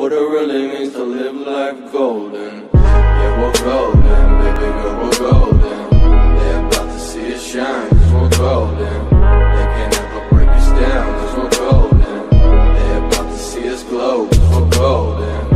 what it really means to live life golden. Yeah, we're golden, baby girl, we're golden. They're about to see us shine, cause we're golden. They can't ever break us down, cause we're golden. They're about to see us glow, cause we're golden.